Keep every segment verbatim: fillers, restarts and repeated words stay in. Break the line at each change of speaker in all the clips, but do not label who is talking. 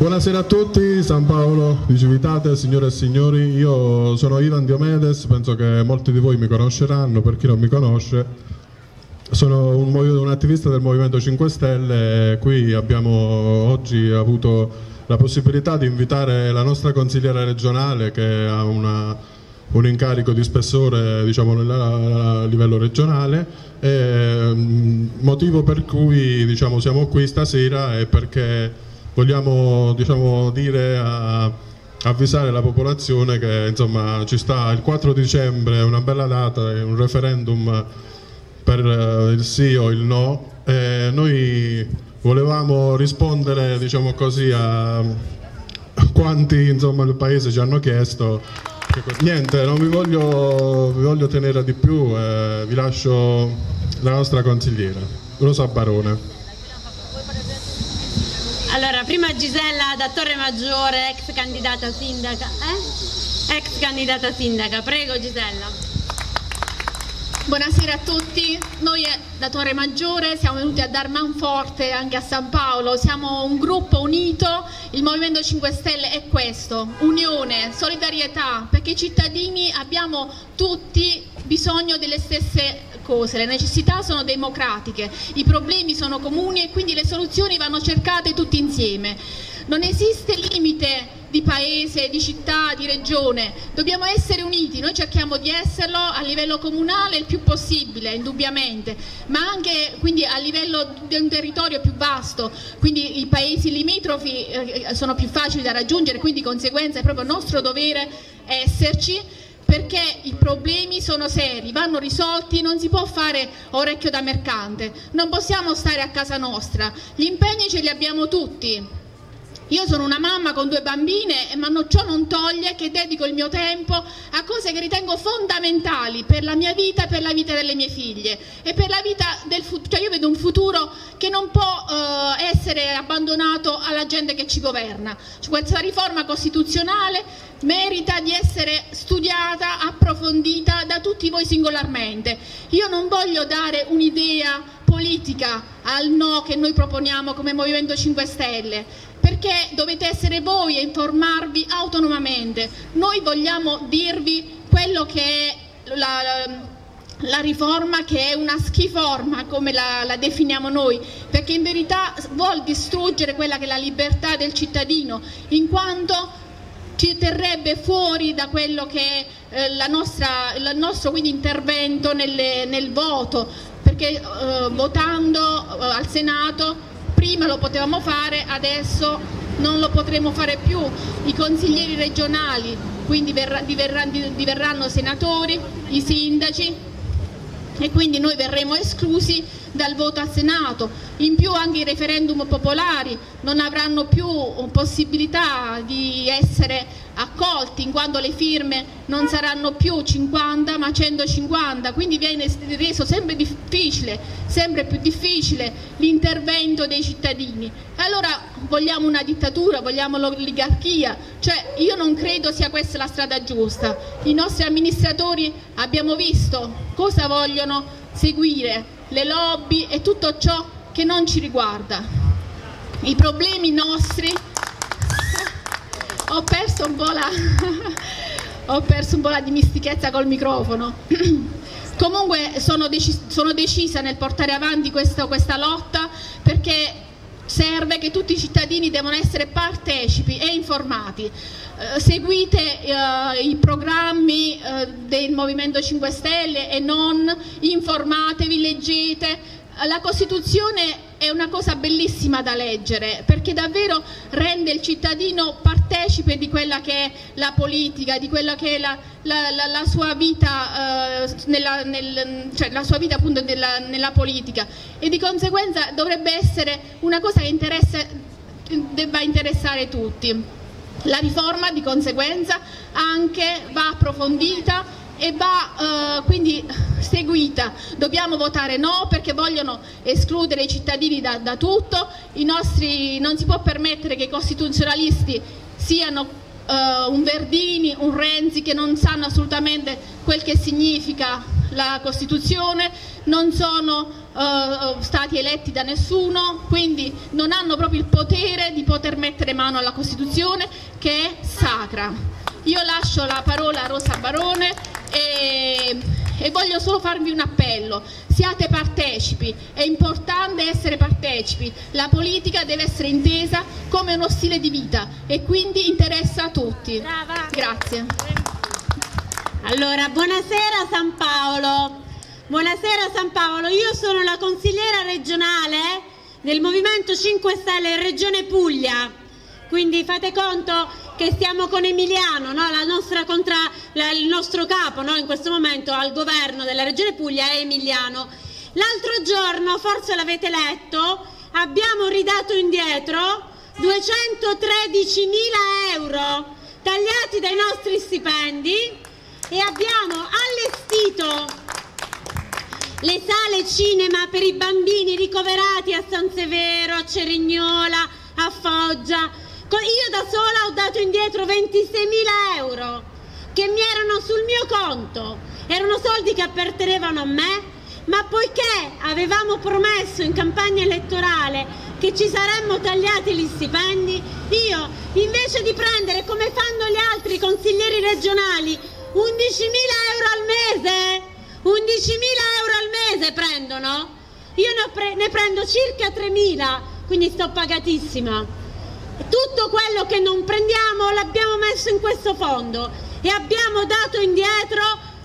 Buonasera a tutti, San Paolo di Civitate, signore e signori. Io sono Ivan Diomedes, penso che molti di voi mi conosceranno. Per chi non mi conosce, sono un, un attivista del Movimento cinque Stelle. Qui abbiamo oggi avuto la possibilità di invitare la nostra consigliera regionale, che ha una, un incarico di spessore, diciamo, a livello regionale, e, motivo per cui, diciamo, siamo qui stasera è perché vogliamo, diciamo, dire a, avvisare la popolazione che, insomma, ci sta il quattro dicembre, è una bella data, è un referendum per il sì o il no, e noi volevamo rispondere, diciamo così, a quanti, insomma, il paese ci hanno chiesto. Niente, non vi voglio, vi voglio tenere di più, eh, vi lascio la nostra consigliera Rosa Barone.
Allora, prima Gisella da Torre Maggiore, ex candidata sindaca. Eh? Ex candidata sindaca, prego Gisella.
Buonasera a tutti, noi da Torre Maggiore siamo venuti a dar manforte anche a San Paolo, siamo un gruppo unito, il Movimento cinque Stelle è questo, unione, solidarietà, perché i cittadini abbiamo tutti bisogno delle stesse cose, le necessità sono democratiche, i problemi sono comuni e quindi le soluzioni vanno cercate tutti insieme. Non esiste limite di paese, di città, di regione, dobbiamo essere uniti, noi cerchiamo di esserlo a livello comunale il più possibile, indubbiamente, ma anche quindi a livello di un territorio più vasto, quindi i paesi limitrofi eh, sono più facili da raggiungere, quindi di conseguenza è proprio nostro dovere esserci, perché i problemi sono seri, vanno risolti, non si può fare orecchio da mercante, non possiamo stare a casa nostra, gli impegni ce li abbiamo tutti. Io sono una mamma con due bambine, ma ciò non toglie che dedico il mio tempo a cose che ritengo fondamentali per la mia vita e per la vita delle mie figlie e per la vita del futuro. Cioè io vedo un futuro che non può eh, essere abbandonato alla gente che ci governa. Cioè, questa riforma costituzionale merita di essere studiata, approfondita da tutti voi singolarmente. Io non voglio dare un'idea politica al no che noi proponiamo come Movimento cinque Stelle, perché dovete essere voi a informarvi autonomamente. Noi vogliamo dirvi quello che è la, la, la riforma, che è una schiforma come la, la definiamo noi, perché in verità vuol distruggere quella che è la libertà del cittadino, in quanto ci terrebbe fuori da quello che è eh, la nostra, il nostro quindi intervento nelle, nel voto, perché eh, votando eh, al Senato prima lo potevamo fare, adesso non lo potremo fare più. I consiglieri regionali quindi verrà, diverranno, diverranno senatori, i sindaci, e quindi noi verremo esclusi dal voto al Senato. In più anche i referendum popolari non avranno più possibilità di essere accolti, in quanto le firme non saranno più cinquanta ma centocinquanta, quindi viene reso sempre difficile, sempre più difficile l'intervento dei cittadini. Allora vogliamo una dittatura, vogliamo l'oligarchia? Cioè io non credo sia questa la strada giusta. I nostri amministratori abbiamo visto cosa vogliono seguire, le lobby e tutto ciò che non ci riguarda. I problemi nostri... Ho perso un po' la... ho perso un po' la dimistichezza col microfono. Comunque sono, decis sono decisa nel portare avanti questo, questa lotta, perché serve che tutti i cittadini devono essere partecipi e informati. Eh, seguite eh, i programmi eh, del Movimento cinque Stelle e non, informatevi, leggete. La Costituzione è una cosa bellissima da leggere, perché davvero rende il cittadino partecipe di quella che è la politica, di quella che è la, la, la, la sua vita, eh, nella, nel, cioè la sua vita appunto nella, nella politica, e di conseguenza dovrebbe essere una cosa che interessa, debba interessare tutti. La riforma di conseguenza anche va approfondita e va eh, quindi seguita. Dobbiamo votare no, perché vogliono escludere i cittadini da, da tutto. I nostri, non si può permettere che i costituzionalisti siano eh, un Verdini, un Renzi, che non sanno assolutamente quel che significa la Costituzione, non sono uh, stati eletti da nessuno, quindi non hanno proprio il potere di poter mettere mano alla Costituzione, che è sacra. Io lascio la parola a Rosa Barone e, e voglio solo farvi un appello: siate partecipi, è importante essere partecipi, la politica deve essere intesa come uno stile di vita e quindi interessa a tutti.
Brava.
Grazie.
Allora, buonasera San Paolo. Buonasera San Paolo, io sono la consigliera regionale del Movimento cinque Stelle in Regione Puglia, quindi fate conto che stiamo con Emiliano, no? La nostra contra, la, il nostro capo, no? In questo momento al governo della Regione Puglia è Emiliano. L'altro giorno, forse l'avete letto, abbiamo ridato indietro duecentotredicimila euro tagliati dai nostri stipendi e abbiamo allestito le sale cinema per i bambini ricoverati a San Severo, a Cerignola, a Foggia. Io da sola ho dato indietro ventiseimila euro che mi erano sul mio conto, erano soldi che appartenevano a me, ma poiché avevamo promesso in campagna elettorale che ci saremmo tagliati gli stipendi, io invece di prendere, come fanno gli altri consiglieri regionali, undicimila euro al mese, undicimila euro al mese prendono, io ne, pre ne prendo circa tremila, quindi sto pagatissima. Tutto quello che non prendiamo l'abbiamo messo in questo fondo e abbiamo dato indietro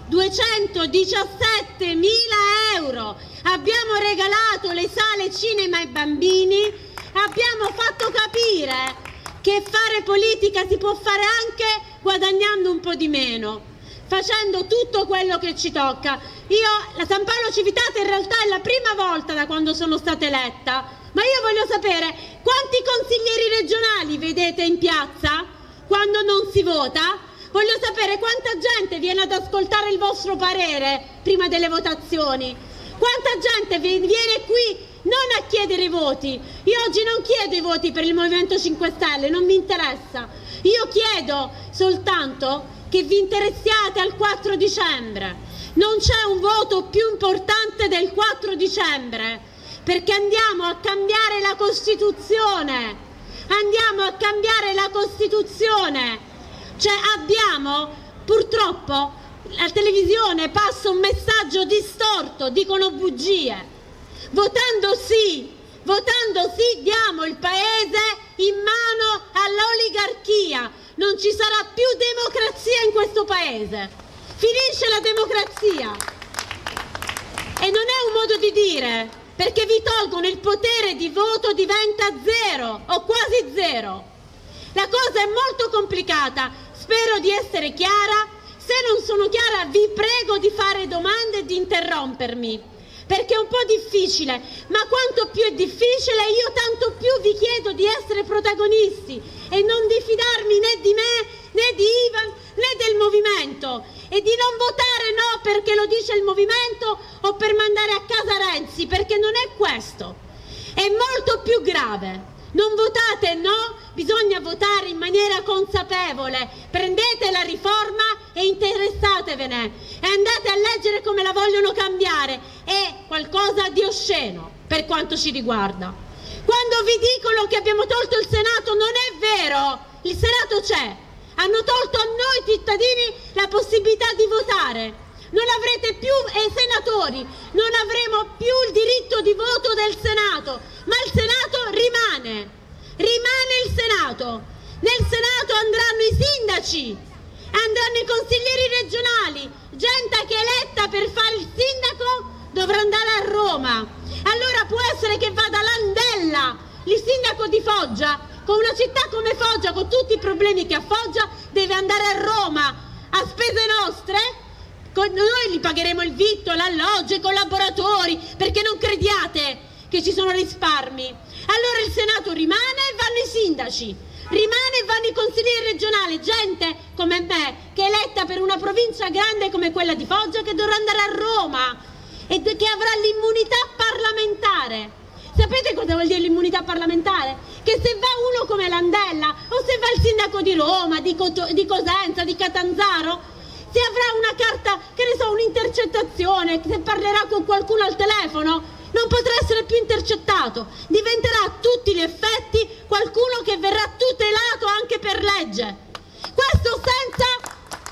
duecentodiciassettemila euro, abbiamo regalato le sale cinema ai bambini, abbiamo fatto capire che fare politica si può fare anche guadagnando un po' di meno, facendo tutto quello che ci tocca. Io, la San Paolo Civitate in realtà è la prima volta da quando sono stata eletta, ma io voglio sapere quanti consiglieri regionali vedete in piazza quando non si vota? Voglio sapere quanta gente viene ad ascoltare il vostro parere prima delle votazioni, quanta gente viene qui non a chiedere i voti. Io oggi non chiedo i voti per il Movimento cinque Stelle, non mi interessa, io chiedo soltanto che vi interessiate al quattro dicembre. Non c'è un voto più importante del quattro dicembre, perché andiamo a cambiare la Costituzione, andiamo a cambiare la Costituzione, cioè abbiamo, purtroppo la televisione passa un messaggio distorto, dicono bugie. Votando sì, votando sì diamo il paese in mano all'oligarchia, non ci sarà più democrazia in questo paese, finisce la democrazia. E non è un modo di dire, perché vi tolgono il potere di voto, diventa zero o quasi zero. La cosa è molto complicata, spero di essere chiara. Se non sono chiara vi prego di fare domande e di interrompermi, perché è un po' difficile, ma quanto più è difficile io tanto più vi chiedo di essere protagonisti e non di fidarmi né di me né di Ivan né del movimento, e di non votare no perché lo dice il movimento o per mandare a casa Renzi, perché non è questo, è molto più grave. Non votate no, bisogna votare in maniera consapevole, prendete la riforma e interessatevene e andate a leggere come la vogliono cambiare, è qualcosa di osceno per quanto ci riguarda. Quando vi dicono che abbiamo tolto il Senato, non è vero, il Senato c'è, hanno tolto a noi cittadini la possibilità di votare, non avrete più eh, senatori, non avremo più il diritto di voto del Senato, ma il Senato rimane, rimane il Senato. Nel Senato andranno i sindaci, andranno i consiglieri regionali, gente che è eletta per fare il sindaco dovrà andare a Roma. Allora può essere che vada Landella, il sindaco di Foggia, con una città come Foggia, con tutti i problemi che ha Foggia, deve andare a Roma a spese nostre? Noi gli pagheremo il vitto, l'alloggio, i collaboratori, perché non crediate che ci sono risparmi. Allora il Senato rimane e vanno i sindaci, rimane e vanno i consiglieri regionali, gente come me che è eletta per una provincia grande come quella di Foggia, che dovrà andare a Roma e che avrà l'immunità parlamentare. Sapete cosa vuol dire l'immunità parlamentare? Che se va uno come Landella o se va il sindaco di Roma, di, Cot di Cosenza, di Catanzaro, se avrà una carta, che ne so, un'intercettazione, se parlerà con qualcuno al telefono, non potrà essere più intercettato, diventerà a tutti gli effetti qualcuno che verrà tutelato anche per legge. Questo senza...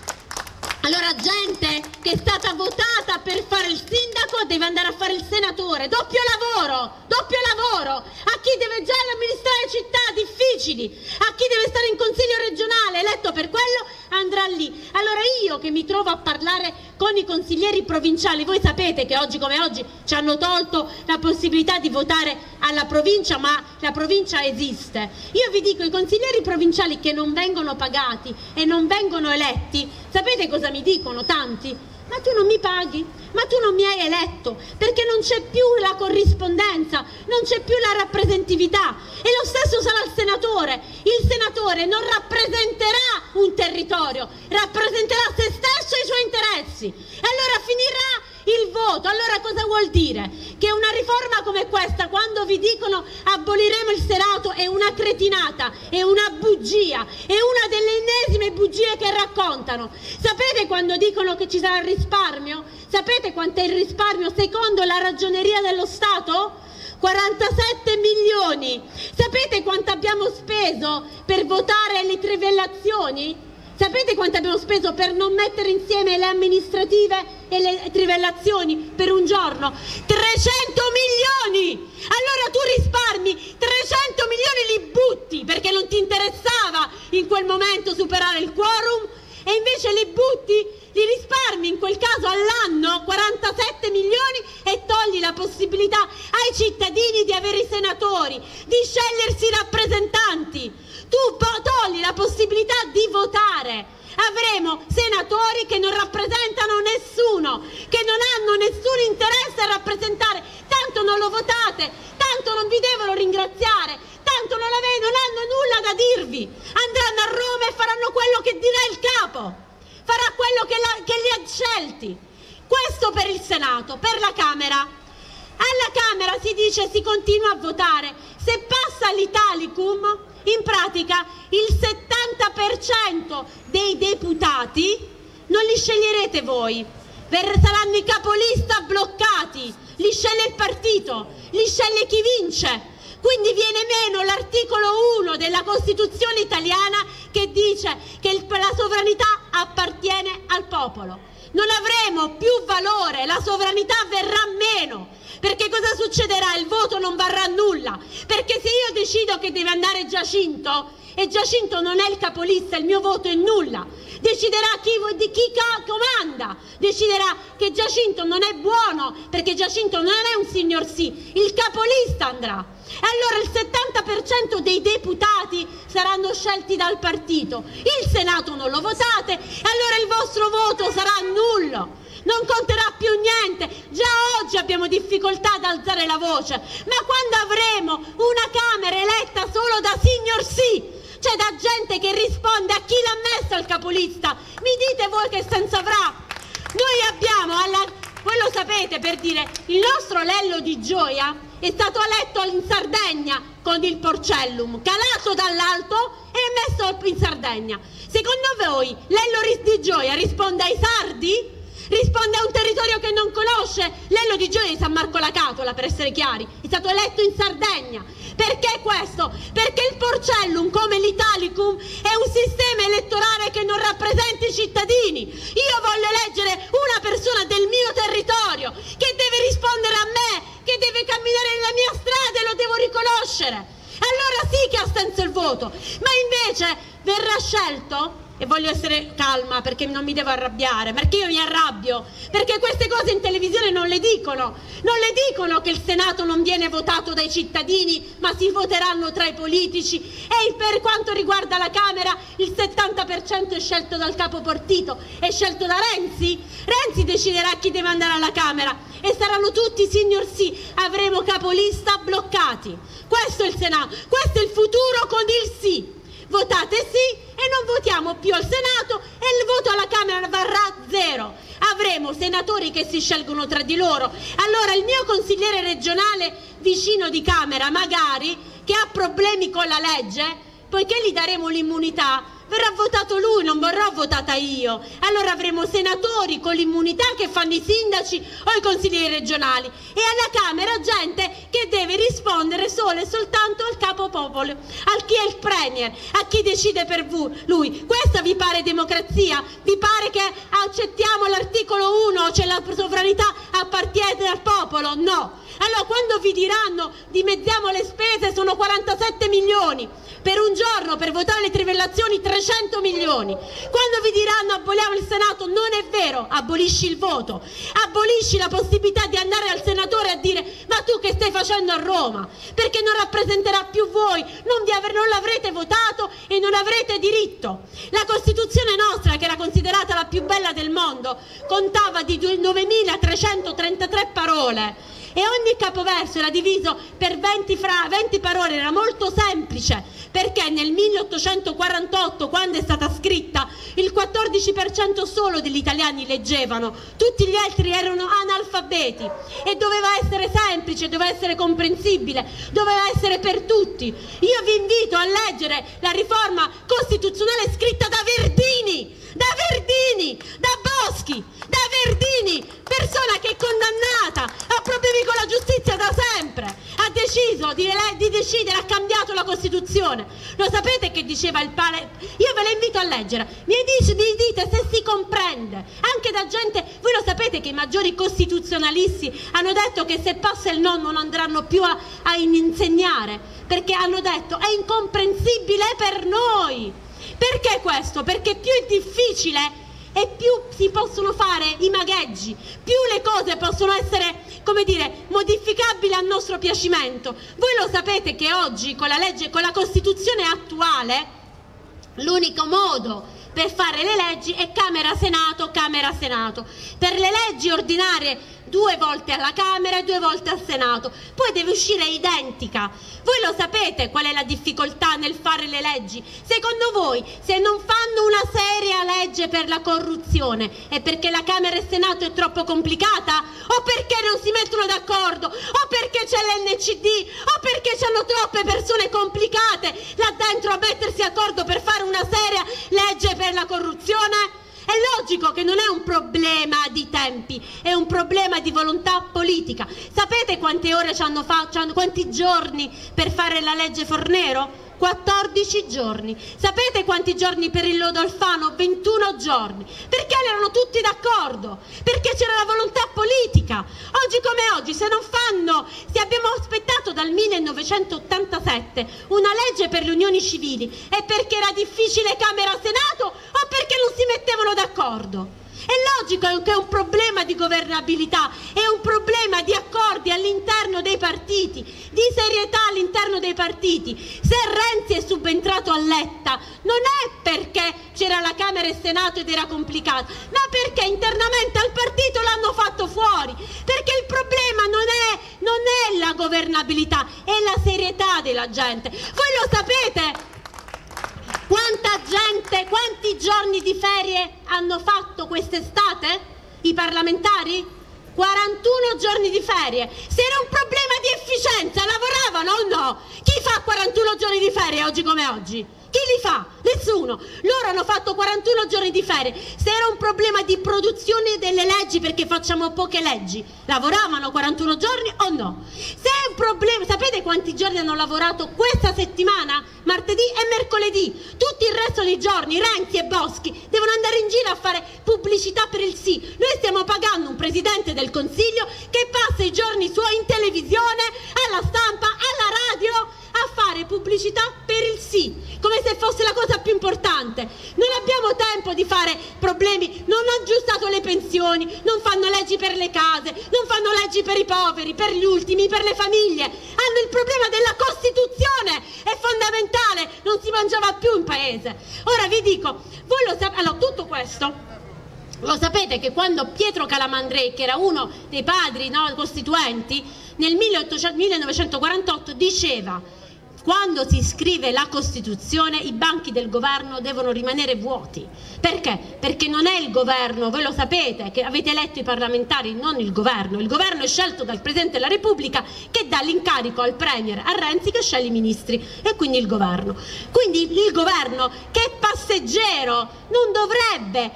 Allora gente che è stata votata per fare il sindaco deve andare a fare il senatore, doppio lavoro, doppio lavoro, a chi deve già amministrare città difficili, a chi deve stare in consiglio regionale, eletto per quello, andrà lì. Allora io che mi trovo a parlare con i consiglieri provinciali, voi sapete che oggi come oggi ci hanno tolto la possibilità di votare alla provincia, ma la provincia esiste. Io vi dico, i consiglieri provinciali che non vengono pagati e non vengono eletti, sapete cosa mi dicono tanti? Ma tu non mi paghi, ma tu non mi hai eletto, perché non c'è più la corrispondenza, non c'è più la rappresentatività. E lo stesso sarà il senatore. Il senatore non rappresenterà un territorio, rappresenterà se stesso e i suoi interessi. E allora finirà il voto. Allora cosa vuol dire? Che una riforma come questa, quando vi dicono aboliremo il Senato, è una cretinata, è una bugia, è una delle ennesime bugie che raccontano. Sapete quando dicono che ci sarà il risparmio? Sapete quanto è il risparmio secondo la Ragioneria dello Stato? quarantasette milioni. Sapete quanto abbiamo speso per votare le trivellazioni? Sapete quanto abbiamo speso per non mettere insieme le amministrative e le trivellazioni per un giorno? trecento milioni! Allora tu risparmi trecento milioni, li butti perché non ti interessava in quel momento superare il quorum, e invece li butti, li risparmi in quel caso all'anno quarantasette milioni e togli la possibilità ai cittadini di avere i senatori, di scegliersi i rappresentanti. Tu togli la possibilità di votare. Avremo senatori che non rappresentano nessuno, che non hanno nessun interesse a rappresentare, tanto non lo votate, tanto non vi devono ringraziare, tanto non, ave- non hanno nulla da dirvi. Andranno a Roma e faranno quello che dirà il capo, farà quello che, la- che li ha scelti. Questo per il Senato. Per la Camera. Alla Camera si dice si continua a votare. Se passa l'Italicum, in pratica il settanta per cento dei deputati non li sceglierete voi, saranno i capolista bloccati, li sceglie il partito, li sceglie chi vince. Quindi viene meno l'articolo uno della Costituzione italiana che dice che la sovranità appartiene al popolo. Non avremo più valore, la sovranità verrà meno. Perché cosa succederà? Il voto non varrà nulla, perché se io decido che deve andare Giacinto e Giacinto non è il capolista, il mio voto è nulla. Deciderà chi, di chi comanda, deciderà che Giacinto non è buono perché Giacinto non è un signor sì, il capolista andrà. E allora il settanta per cento dei deputati saranno scelti dal partito, il Senato non lo votate e allora il vostro voto sarà nullo. Non conterà più niente. Già oggi abbiamo difficoltà ad alzare la voce, ma quando avremo una Camera eletta solo da signor sì, cioè da gente che risponde a chi l'ha messo al capolista, mi dite voi che senso avrà? Noi abbiamo, alla... voi lo sapete, per dire, il nostro Lello Di Gioia è stato eletto in Sardegna con il Porcellum, calato dall'alto e messo in Sardegna. Secondo voi Lello Di Gioia risponde ai sardi? Risponde a un territorio che non conosce? Lello Di Gioia di San Marco la Catola, per essere chiari, è stato eletto in Sardegna. Perché questo? Perché il Porcellum, come l'Italicum, è un sistema elettorale che non rappresenta i cittadini. Io voglio eleggere una persona del mio territorio che deve rispondere a me, che deve camminare nella mia strada e lo devo riconoscere. Allora sì che ha senso il voto, ma invece verrà scelto. E voglio essere calma perché non mi devo arrabbiare, perché io mi arrabbio, perché queste cose in televisione non le dicono, non le dicono che il Senato non viene votato dai cittadini ma si voteranno tra i politici, e per quanto riguarda la Camera il settanta per cento è scelto dal capo partito, è scelto da Renzi. Renzi deciderà chi deve andare alla Camera e saranno tutti signor sì, avremo capolista bloccati. Questo è il Senato, questo è il futuro con il sì. Votate sì e non votiamo più al Senato e il voto alla Camera varrà zero. Avremo senatori che si scelgono tra di loro. Allora il mio consigliere regionale vicino di Camera, magari, che ha problemi con la legge, poiché gli daremo l'immunità, verrà votato lui, non verrò votata io. Allora avremo senatori con l'immunità che fanno i sindaci o i consiglieri regionali e alla Camera gente che deve rispondere solo e soltanto al capo popolo, a chi è il premier, a chi decide per lui. Questa vi pare democrazia? Vi pare che accettiamo l'articolo uno, cioè la sovranità appartiene al popolo? No. Allora quando vi diranno dimezziamo le spese, sono quarantasette milioni, per un giorno per votare le trivellazioni trecento milioni. Quando vi diranno aboliamo il Senato, non è vero, abolisci il voto, abolisci la possibilità di andare al senatore a dire ma tu che stai facendo a Roma, perché non rappresenterà più voi, non, vi non l'avrete votato e non avrete diritto. La Costituzione nostra, che era considerata la più bella del mondo, contava di novemilatrecentotrentatré parole e ogni capoverso era diviso per venti, fra, venti parole, era molto semplice, perché nel milleottocentoquarantotto, quando è stata scritta, il quattordici per cento solo degli italiani leggevano, tutti gli altri erano analfabeti e doveva essere semplice, doveva essere comprensibile, doveva essere per tutti. Io vi invito a leggere la riforma costituzionale scritta da Verdini, da Verdini, da Boschi, da Verdini, persona che è condannata, ha problemi con la giustizia da sempre, ha deciso di, di decidere, ha cambiato la Costituzione. Lo sapete che diceva il pale? Io ve la invito a leggere, mi, dice, mi dite se si comprende, anche da gente, voi lo sapete che i maggiori costituzionalisti hanno detto che se passa il no non andranno più a, a insegnare, perché hanno detto è incomprensibile per noi. Perché questo? Perché più è difficile e più si possono fare i magheggi, più le cose possono essere, come dire, modificabili a nostro piacimento. Voi lo sapete che oggi con la legge, con la Costituzione attuale, l'unico modo per fare le leggi è Camera-Senato, Camera-Senato. Per le leggi ordinarie due volte alla Camera e due volte al Senato, poi deve uscire identica. Voi lo sapete qual è la difficoltà nel fare le leggi? Secondo voi, se non fanno una seria legge per la corruzione, è perché la Camera e il Senato è troppo complicata? O perché non si mettono d'accordo? O perché c'è l'N C D? O perché c'hanno troppe persone complicate là dentro a mettersi d'accordo per fare una seria legge per la corruzione? È logico che non è un problema di tempi, è un problema di volontà politica. Sapete quante ore ci hanno fatto, quanti giorni per fare la legge Fornero? quattordici giorni. Sapete quanti giorni per il lodo Alfano? ventuno giorni. Perché erano tutti d'accordo? Perché c'era la volontà politica. Oggi come oggi, se non fanno, se abbiamo aspettato dal millenovecentottantasette una legge per le unioni civili, è perché era difficile Camera-Senato o perché non si mettevano d'accordo? È logico che è un problema di governabilità, è un problema di accordi all'interno dei partiti, di serietà all'interno dei partiti. Se Renzi è subentrato a Letta non è perché c'era la Camera e il Senato ed era complicato, ma perché internamente al partito l'hanno fatto fuori, perché il problema non è, non è la governabilità, è la serietà della gente. Voi lo sapete? Quanta gente, quanti giorni di ferie hanno fatto quest'estate i parlamentari? quarantuno giorni di ferie. Se era un problema di efficienza, lavoravano o no? Chi fa quarantuno giorni di ferie oggi come oggi? Chi li fa? Nessuno. Loro hanno fatto quarantuno giorni di ferie. Se era un problema di produzione delle leggi, perché facciamo poche leggi, lavoravano quarantuno giorni o no? Se è un problema, sapete quanti giorni hanno lavorato questa settimana? Martedì e mercoledì. Tutto il resto dei giorni Renzi e Boschi devono andare in giro a fare pubblicità per il sì. Noi stiamo pagando un presidente del Consiglio che passa i giorni suoi in televisione, alla stampa, alla radio a fare pubblicità per il sì, come se fosse la cosa più importante. Non abbiamo tempo di fare problemi, non hanno aggiustato le pensioni, non fanno leggi per le case, non fanno leggi per i poveri, per gli ultimi, per le famiglie. Hanno il problema della Costituzione, è fondamentale, non si mangiava più in paese. Ora vi dico, voi lo sapete, allora tutto questo lo sapete che quando Pietro Calamandrei, che era uno dei padri, no, costituenti, nel millenovecentoquarantotto diceva quando si scrive la Costituzione i banchi del governo devono rimanere vuoti. Perché? Perché non è il governo, voi lo sapete, che avete eletto i parlamentari, non il governo. Il governo è scelto dal Presidente della Repubblica, che dà l'incarico al Premier, a Renzi, che sceglie i ministri, e quindi il governo. Quindi il governo, che è passeggero, non dovrebbe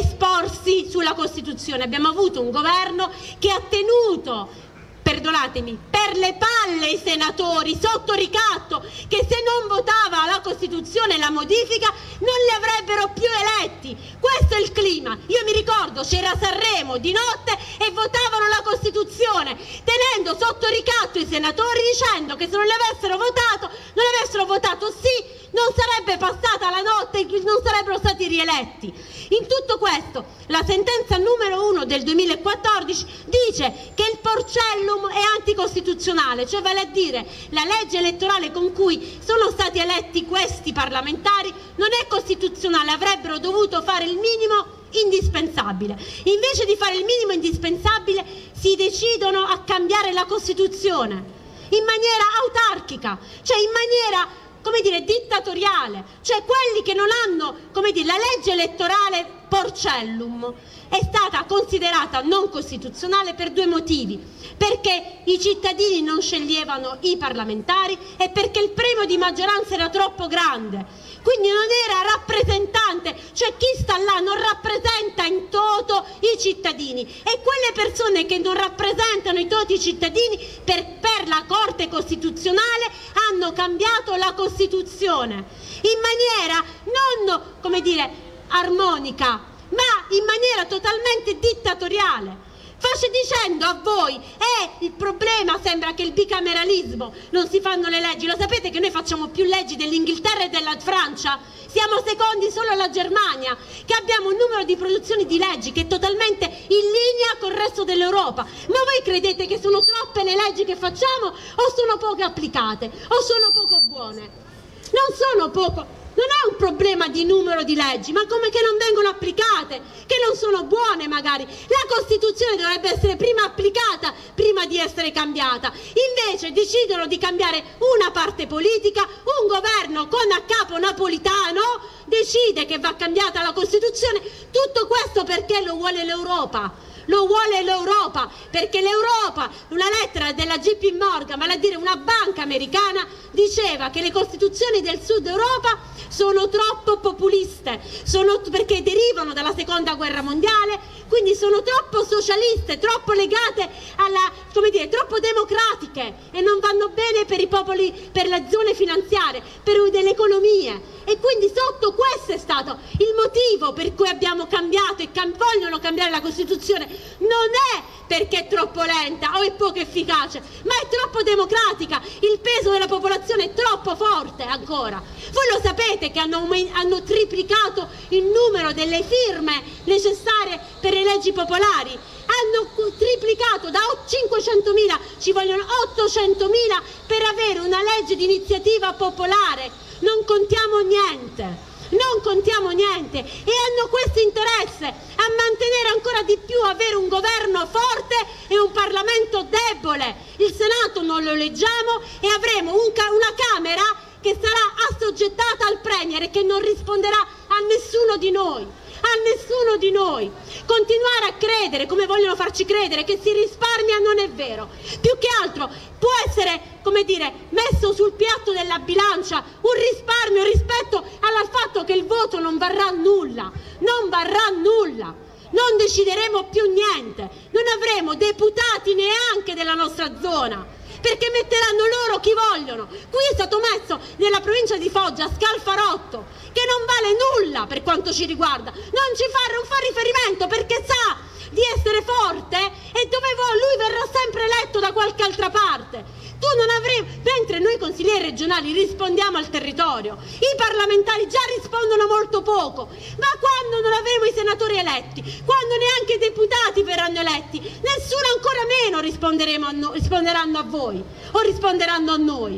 esporsi sulla Costituzione. Abbiamo avuto un governo che ha tenuto, perdonatemi, per le palle i senatori sotto ricatto, che se non votava la Costituzione e la modifica non li avrebbero più eletti. Questo è il clima. Io mi ricordo, c'era Sanremo di notte e votavano la Costituzione tenendo sotto ricatto i senatori, dicendo che se non li avessero votato, non avessero votato sì, non sarebbe passata la notte, non sarebbero stati rieletti. In tutto questo, la sentenza numero uno del duemilaquattordici dice che il Porcellum è anticostituzionale, cioè vale a dire la legge elettorale con cui sono stati eletti questi parlamentari non è costituzionale, avrebbero dovuto fare il minimo indispensabile. Invece di fare il minimo indispensabile si decidono a cambiare la Costituzione in maniera autarchica, cioè in maniera, come dire, dittatoriale. Cioè quelli che non hanno, come dire, la legge elettorale Porcellum è stata considerata non costituzionale per due motivi: perché i cittadini non sceglievano i parlamentari e perché il premio di maggioranza era troppo grande. Quindi non era rappresentante, cioè chi sta là non rappresenta in toto i cittadini, e quelle persone che non rappresentano in toto i cittadini per, per la Corte Costituzionale hanno cambiato la Costituzione in maniera non, come dire, armonica, ma in maniera totalmente dittatoriale. Face dicendo a voi, eh, il problema sembra che il bicameralismo, non si fanno le leggi. Lo sapete che noi facciamo più leggi dell'Inghilterra e della Francia? Siamo secondi solo alla Germania, che abbiamo un numero di produzioni di leggi che è totalmente in linea col resto dell'Europa. Ma voi credete che sono troppe le leggi che facciamo, o sono poche applicate, o sono poco buone? Non sono poco. Non è un problema di numero di leggi, ma come che non vengono applicate, che non sono buone magari. La Costituzione dovrebbe essere prima applicata, prima di essere cambiata. Invece decidono di cambiare una parte politica, un governo con a capo Napolitano decide che va cambiata la Costituzione. Tutto questo perché lo vuole l'Europa. Lo vuole l'Europa, perché l'Europa, una lettera della J P Morgan, vale a dire una banca americana, diceva che le costituzioni del Sud Europa sono troppo populiste, sono, perché derivano dalla seconda guerra mondiale, quindi sono troppo socialiste, troppo legate alla, come dire, troppo democratiche, e non vanno bene per i popoli, per le zone finanziarie, per delle economie. E quindi sotto questo è stato il motivo per cui abbiamo cambiato e cam- vogliono cambiare la Costituzione. Non è perché è troppo lenta o è poco efficace, ma è troppo democratica. Il peso della popolazione è troppo forte ancora. Voi lo sapete che hanno, hanno triplicato il numero delle firme necessarie per le leggi popolari? Hanno triplicato, da cinquecentomila ci vogliono ottocentomila per avere una legge di iniziativa popolare. Non contiamo niente, non contiamo niente, e hanno questo interesse a mantenere ancora di più, avere un governo forte e un Parlamento debole. Il Senato non lo eleggiamo e avremo un ca- una Camera che sarà assoggettata al Premier e che non risponderà a nessuno di noi. A nessuno di noi. Continuare a credere, come vogliono farci credere, che si risparmia non è vero. Più che altro può essere, come dire, messo sul piatto della bilancia un risparmio rispetto al fatto che il voto non varrà nulla, non varrà nulla. Non decideremo più niente, non avremo deputati neanche della nostra zona, perché metteranno loro chi vogliono. Qui è stato messo nella provincia di Foggia Scalfarotto, che non vale nulla per quanto ci riguarda, non ci fa, non fa riferimento perché sa di essere forte e dove lui verrà sempre eletto da qualche altra parte. Tu non avremo, mentre noi consiglieri regionali rispondiamo al territorio, i parlamentari già rispondono molto poco, ma quando non avremo i senatori eletti, quando neanche i deputati verranno eletti, nessuno, ancora meno risponderemo a no, risponderanno a voi o risponderanno a noi.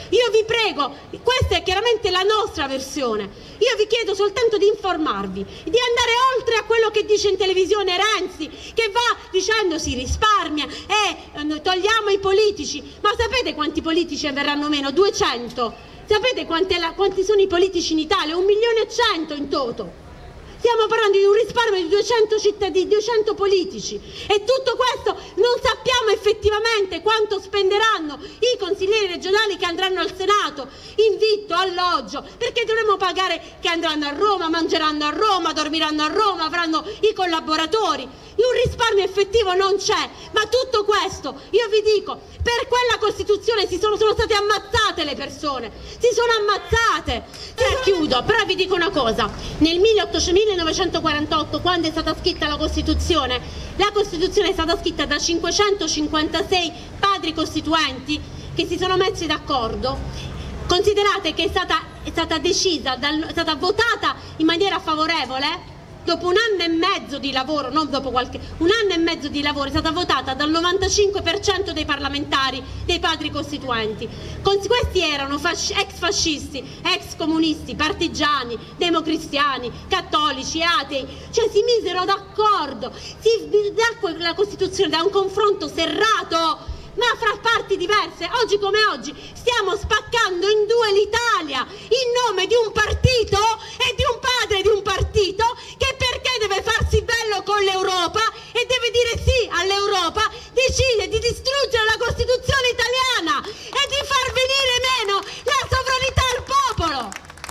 Io vi prego, questa è chiaramente la nostra versione, io vi chiedo soltanto di informarvi, di andare oltre a quello che dice in televisione Renzi, che va dicendo si risparmia e eh, togliamo i politici. Ma sapete quanti politici verranno meno? duecento. Sapete la, quanti sono i politici in Italia? Un milione e cento in toto. Stiamo parlando di un risparmio di duecento cittadini, duecento politici, e tutto questo non sappiamo effettivamente quanto spenderanno i consiglieri regionali che andranno al Senato, in vitto, alloggio, perché dovremo pagare che andranno a Roma, mangeranno a Roma, dormiranno a Roma, avranno i collaboratori. Un risparmio effettivo non c'è, ma tutto questo, io vi dico, per quella Costituzione si sono, sono state ammazzate le persone, si sono ammazzate. E chiudo, però vi dico una cosa, nel millenovecentoquarantotto, quando è stata scritta la Costituzione, la Costituzione è stata scritta da cinquecentocinquantasei padri costituenti che si sono messi d'accordo. Considerate che è stata, è stata decisa, dal, è stata votata in maniera favorevole dopo un anno e mezzo di lavoro, non dopo qualche, un anno e mezzo di lavoro, è stata votata dal novantacinque per cento dei parlamentari, dei padri costituenti. Questi erano fasci, ex fascisti, ex comunisti, partigiani, democristiani, cattolici, atei, cioè si misero d'accordo, la Costituzione da un confronto serrato, ma fra parti diverse. Oggi come oggi stiamo spaccando in due l'Italia in nome di un partito e di un padre di un partito che, perché deve farsi bello con l'Europa e deve dire sì all'Europa, decide di distruggere la Costituzione italiana e di far venire meno la sovranità al popolo.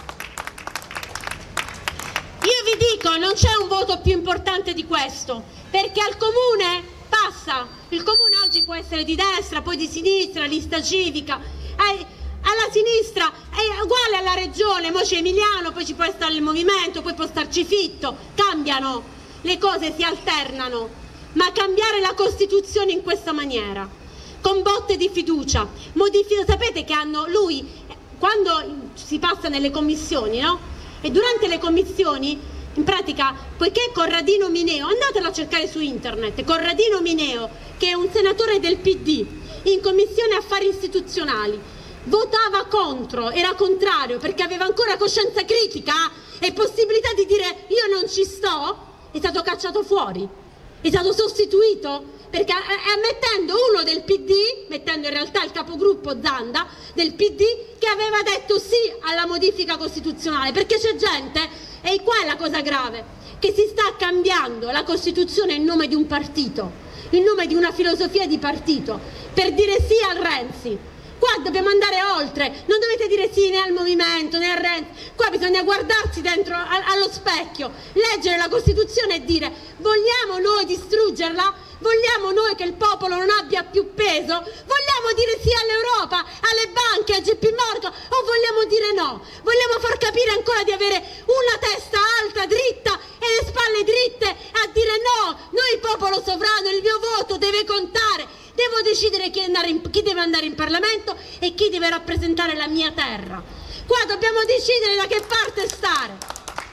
Io vi dico, non c'è un voto più importante di questo, perché al comune passa, il comune oggi può essere di destra, poi di sinistra, lista civica, eh, alla sinistra è uguale alla regione, mo c'è Emiliano, poi ci può stare il movimento, poi può starci Fitto, cambiano, le cose si alternano, ma cambiare la Costituzione in questa maniera, con botte di fiducia, modifica, sapete che hanno lui, quando si passa nelle commissioni, no? E durante le commissioni, in pratica, poiché Corradino Mineo, andatelo a cercare su internet, Corradino Mineo, che è un senatore del P D, in Commissione Affari Istituzionali, votava contro, era contrario, perché aveva ancora coscienza critica e possibilità di dire io non ci sto, è stato cacciato fuori, è stato sostituito, perché ammettendo uno del P D, mettendo in realtà il capogruppo Zanda del P D, che aveva detto sì alla modifica costituzionale, perché c'è gente. E qua è la cosa grave, che si sta cambiando la Costituzione in nome di un partito, in nome di una filosofia di partito, per dire sì al Renzi. Qua dobbiamo andare oltre, non dovete dire sì né al movimento né a Renzi, qua bisogna guardarsi dentro a, allo specchio, leggere la Costituzione e dire vogliamo noi distruggerla? Vogliamo noi che il popolo non abbia più peso? Vogliamo dire sì all'Europa, alle banche, a J P Morgan, o vogliamo dire no? Vogliamo far capire ancora di avere una testa alta, dritta e le spalle dritte a dire no, noi popolo sovrano, il mio voto deve contare, devo decidere chi, andare in, chi deve andare in Parlamento e chi deve rappresentare la mia terra. Qua dobbiamo decidere da che parte stare.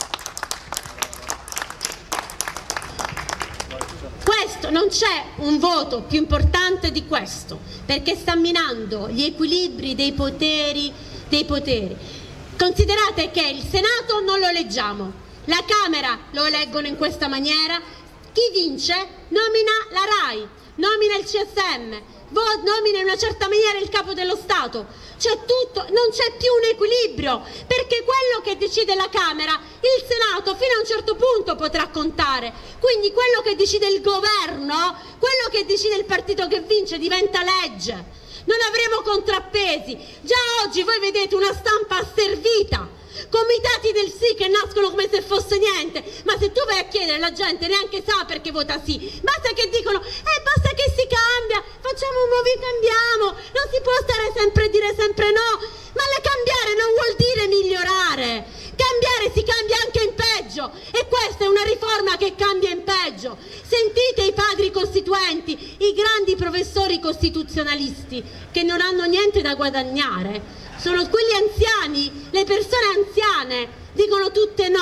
Questo, non c'è un voto più importante di questo, perché sta minando gli equilibri dei poteri, dei poteri. Considerate che il Senato non lo eleggiamo, la Camera lo eleggono in questa maniera, chi vince nomina la RAI, nomina il C S M, nomina in una certa maniera il capo dello Stato. C'è tutto, non c'è più un equilibrio, perché quello che decide la Camera, il Senato fino a un certo punto potrà contare, quindi quello che decide il governo, quello che decide il partito che vince diventa legge, non avremo contrappesi. Già oggi voi vedete una stampa asservita, comitati del sì che nascono come se fosse niente, ma se tu vai a chiedere la gente neanche sa perché vota sì, basta che dicono eh basta che si cambia, facciamo un movimento, cambiamo, non si può stare sempre a dire sempre no, ma la cambiare non vuol dire migliorare, cambiare si cambia anche in peggio e questa è una riforma che cambia in peggio. Sentite i padri costituenti, i grandi professori costituzionalisti che non hanno niente da guadagnare, sono quelli anziani, le persone anziane, dicono tutte no.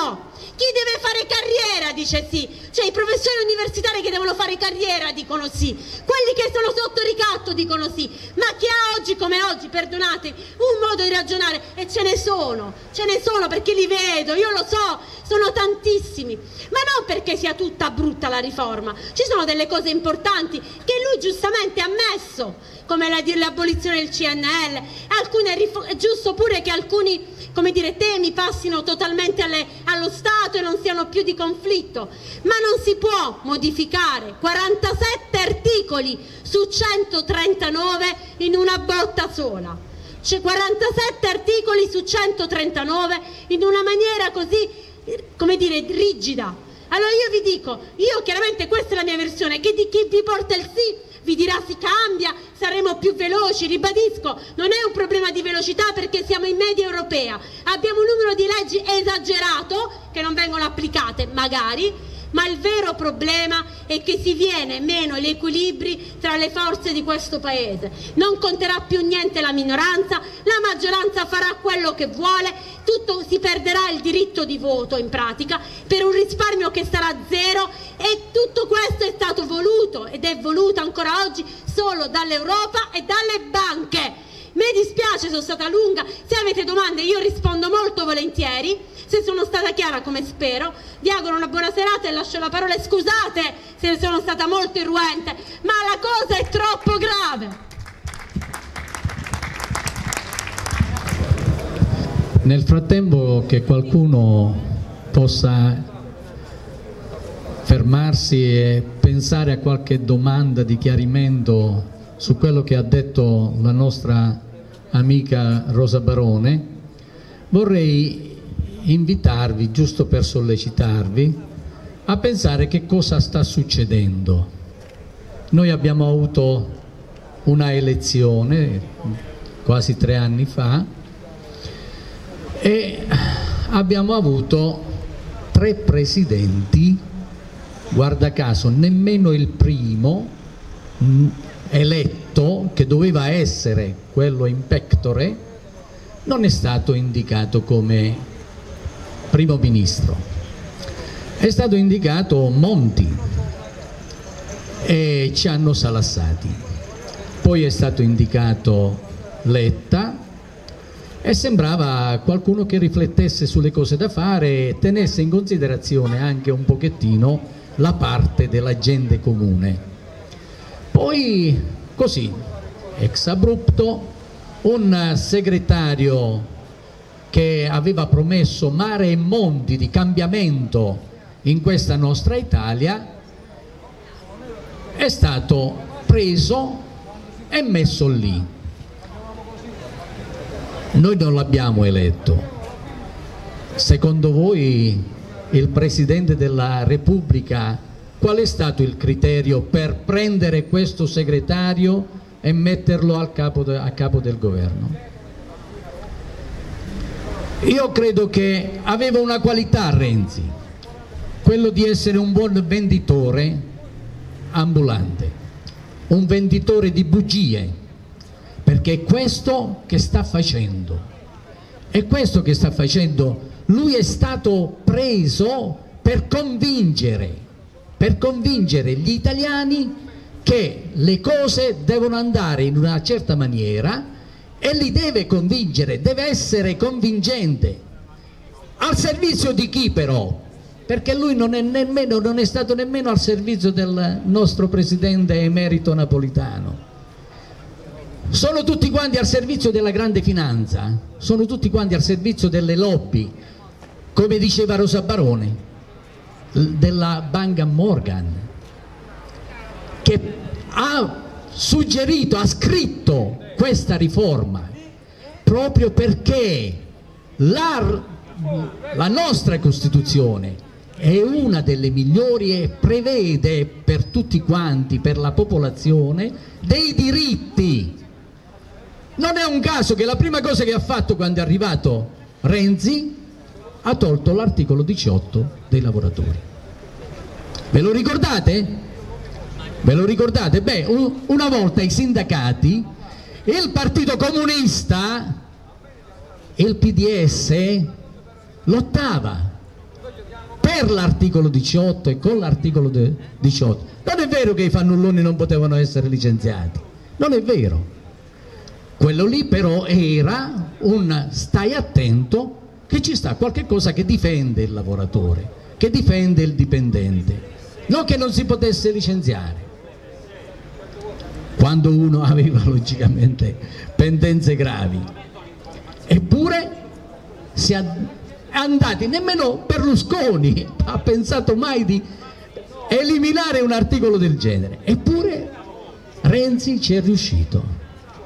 Chi deve fare carriera dice sì, cioè i professori universitari che devono fare carriera dicono sì, quelli che sono sotto ricatto dicono sì, ma chi ha oggi come oggi, perdonate, un modo di ragionare, e ce ne sono, ce ne sono perché li vedo, io lo so, sono tantissimi, ma non perché sia tutta brutta la riforma, ci sono delle cose importanti che lui giustamente ha messo, come l'abolizione del C N L, alcune è giusto pure che alcuni, come dire, temi passino totalmente alle, allo Stato e non siano più di conflitto, ma non si può modificare quarantasette articoli su centotrentanove in una botta sola, cioè quarantasette articoli su centotrentanove in una maniera così, come dire, rigida. Allora io vi dico, io chiaramente questa è la mia versione, che di chi vi porta il sì vi dirà si cambia, saremo più veloci, ribadisco, non è un problema di velocità perché siamo in media europea, abbiamo un numero di leggi esagerato che non vengono applicate magari, ma il vero problema è che si viene meno gli equilibri tra le forze di questo paese, non conterà più niente la minoranza, la maggioranza farà quello che vuole, tutto, si perderà il diritto di voto in pratica per un risparmio che sarà zero, e tutto questo è stato voluto ed è voluto ancora oggi solo dall'Europa e dalle banche. Mi dispiace, sono stata lunga, se avete domande io rispondo molto volentieri, se sono stata chiara come spero, vi auguro una buona serata e lascio la parola, scusate se sono stata molto irruente, ma la cosa è troppo grave.
Nel frattempo che qualcuno possa fermarsi e pensare a qualche domanda di chiarimento su quello che ha detto la nostra amica Rosa Barone, vorrei invitarvi, giusto per sollecitarvi, a pensare che cosa sta succedendo. Noi abbiamo avuto una elezione quasi tre anni fa e abbiamo avuto tre presidenti, guarda caso nemmeno il primo eletto, che doveva essere quello in pectore, non è stato indicato come primo ministro, è stato indicato Monti e ci hanno salassati, poi è stato indicato Letta e sembrava qualcuno che riflettesse sulle cose da fare e tenesse in considerazione anche un pochettino la parte della gente comune. Poi così, ex abrupto, un segretario che aveva promesso mare e monti di cambiamento in questa nostra Italia è stato preso e messo lì. Noi non l'abbiamo eletto. Secondo voi il Presidente della Repubblica, qual è stato il criterio per prendere questo segretario e metterlo al capo de, a capo del governo? Io credo che aveva una qualità Renzi, quello di essere un buon venditore ambulante, un venditore di bugie, perché è questo che sta facendo, è questo che sta facendo. Lui è stato preso per convincere per convincere gli italiani che le cose devono andare in una certa maniera e li deve convincere, deve essere convincente. Al servizio di chi però? Perché lui non è, nemmeno, non è stato nemmeno al servizio del nostro presidente emerito Napolitano. Sono tutti quanti al servizio della grande finanza, sono tutti quanti al servizio delle lobby, come diceva Rosa Barone, della Banca Morgan, che ha suggerito, ha scritto questa riforma proprio perché la, la nostra Costituzione è una delle migliori e prevede per tutti quanti, per la popolazione, dei diritti. Non è un caso che la prima cosa che ha fatto quando è arrivato Renzi ha tolto l'articolo diciotto dei lavoratori. Ve lo ricordate? Ve lo ricordate? Beh, un, una volta i sindacati, il Partito Comunista, il P D S lottava per l'articolo diciotto e con l'articolo diciotto. Non è vero che i fannulloni non potevano essere licenziati, non è vero. Quello lì però era un stai attento che ci sta qualche cosa che difende il lavoratore, che difende il dipendente, non che non si potesse licenziare. Quando uno aveva logicamente pendenze gravi. Eppure si è andati, nemmeno Berlusconi ha pensato mai di eliminare un articolo del genere, eppure Renzi ci è riuscito.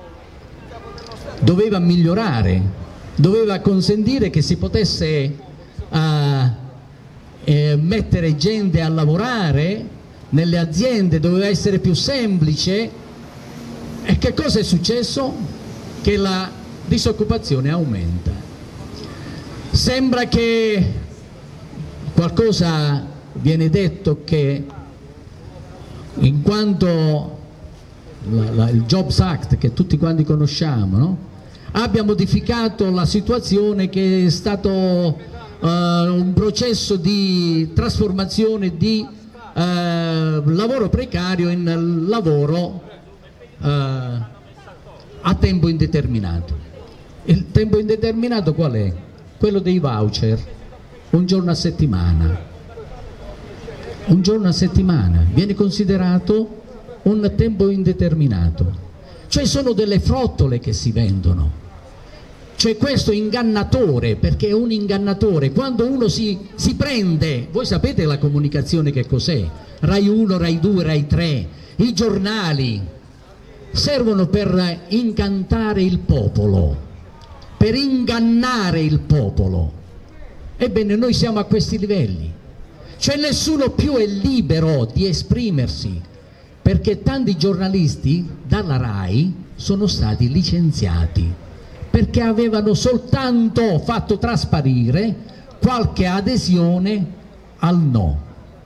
Doveva migliorare, doveva consentire che si potesse uh, eh, mettere gente a lavorare nelle aziende, doveva essere più semplice. E che cosa è successo? Che la disoccupazione aumenta. Sembra che qualcosa viene detto che in quanto la, la, il Jobs Act che tutti quanti conosciamo, no? Abbia modificato la situazione, che è stato uh, un processo di trasformazione di uh, lavoro precario in lavoro uh, a tempo indeterminato. Il tempo indeterminato qual è? Quello dei voucher, un giorno a settimana. Un giorno a settimana viene considerato un tempo indeterminato. Cioè sono delle frottole che si vendono. Cioè questo ingannatore, perché è un ingannatore, quando uno si, si prende, voi sapete la comunicazione che cos'è? Rai uno, Rai due, Rai tre, i giornali servono per incantare il popolo, per ingannare il popolo. Ebbene noi siamo a questi livelli, cioè nessuno più è libero di esprimersi, perché tanti giornalisti dalla Rai sono stati licenziati perché avevano soltanto fatto trasparire qualche adesione al no.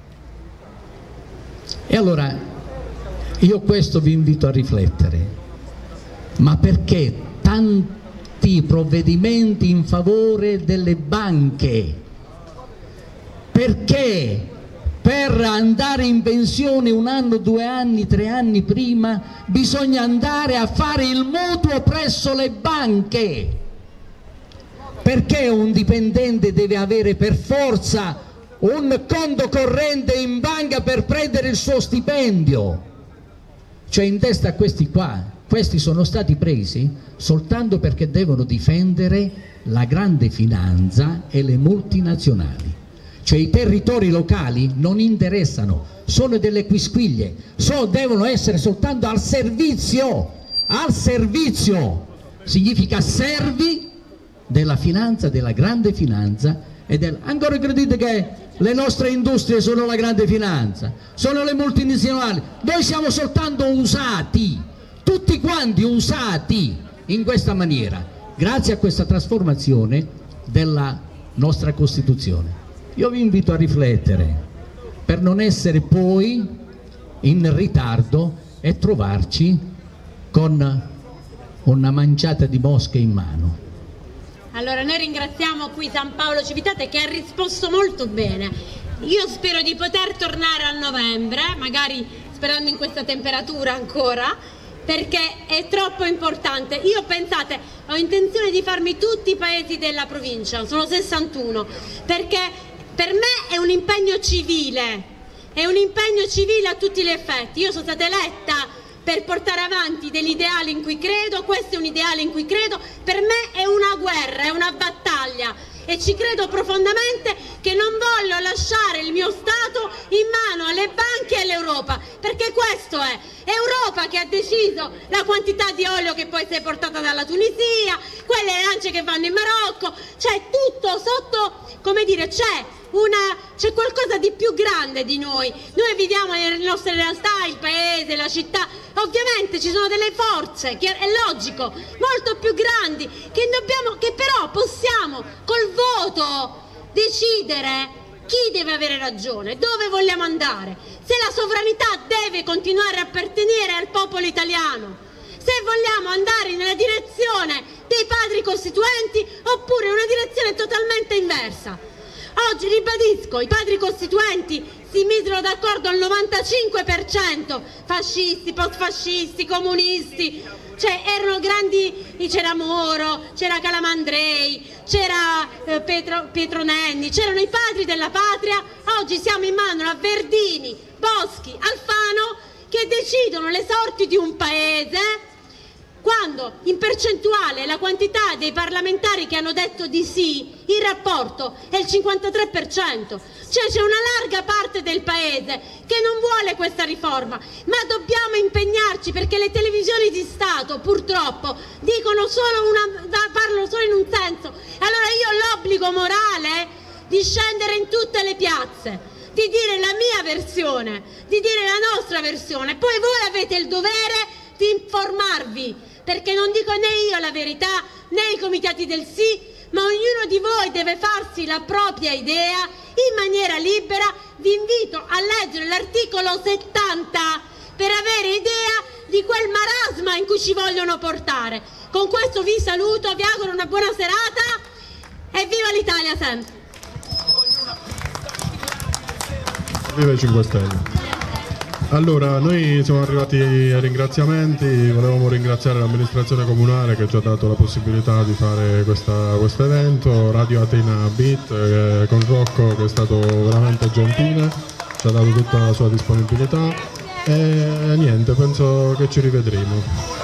E allora io questo vi invito a riflettere, ma perché tanti provvedimenti in favore delle banche? Perché per andare in pensione un anno, due anni, tre anni prima bisogna andare a fare il mutuo presso le banche? Perché un dipendente deve avere per forza un conto corrente in banca per prendere il suo stipendio? Cioè in testa a questi qua, questi sono stati presi soltanto perché devono difendere la grande finanza e le multinazionali. Cioè i territori locali non interessano, sono delle quisquiglie, so, devono essere soltanto al servizio, al servizio, significa servi della finanza, della grande finanza e del... Ancora credete che le nostre industrie sono la grande finanza, sono le multinazionali? Noi siamo soltanto usati, tutti quanti usati in questa maniera, grazie a questa trasformazione della nostra Costituzione. Io vi invito a riflettere per non essere poi in ritardo e trovarci con una manciata di mosche in mano.
Allora noi ringraziamo qui San Paolo Civitate che ha risposto molto bene. Io spero di poter tornare a novembre, magari sperando in questa temperatura ancora, perché è troppo importante. Io, pensate, ho intenzione di farmi tutti i paesi della provincia, sono sessantuno, perché per me è un impegno civile, è un impegno civile a tutti gli effetti. Io sono stata eletta per portare avanti degli ideali in cui credo, questo è un ideale in cui credo, per me è una guerra, è una battaglia e ci credo profondamente che non voglio lasciare il mio Stato in mano alle banche e all'Europa, perché questo è Europa che ha deciso la quantità di olio che poi si è portata dalla Tunisia, quelle arance che vanno in Marocco, c'è tutto sotto, come dire, c'è c'è qualcosa di più grande di noi. Noi viviamo nelle nostre realtà, il paese, la città, ovviamente ci sono delle forze, che è logico, molto più grandi, che, dobbiamo, che però possiamo col voto decidere chi deve avere ragione, dove vogliamo andare, se la sovranità deve continuare a appartenere al popolo italiano, se vogliamo andare nella direzione dei padri costituenti oppure in una direzione totalmente inversa. Oggi ribadisco, i padri costituenti si misero d'accordo al novantacinque per cento, fascisti, postfascisti, comunisti, cioè erano grandi, c'era Moro, c'era Calamandrei, c'era eh, Pietro, Pietro Nenni, c'erano i padri della patria. Oggi siamo in mano a Verdini, Boschi, Alfano, che decidono le sorti di un paese, quando in percentuale la quantità dei parlamentari che hanno detto di sì, il rapporto è il cinquantatré per cento. Cioè c'è una larga parte del paese che non vuole questa riforma, ma dobbiamo impegnarci, perché le televisioni di Stato purtroppo dicono solo una, parlano solo in un senso. Allora io ho l'obbligo morale di scendere in tutte le piazze, di dire la mia versione, di dire la nostra versione, poi voi avete il dovere di informarvi, perché non dico né io la verità né i comitati del sì, ma ognuno di voi deve farsi la propria idea in maniera libera. Vi invito a leggere l'articolo settanta per avere idea di quel marasma in cui ci vogliono portare. Con questo vi saluto, vi auguro una buona serata e viva l'Italia sempre!
Viva i cinque Stelle! Allora, noi siamo arrivati ai ringraziamenti, volevamo ringraziare l'amministrazione comunale che ci ha dato la possibilità di fare questo evento, Radio Atena Beat eh, con Rocco che è stato veramente gentile, ci ha dato tutta la sua disponibilità e niente, penso che ci rivedremo.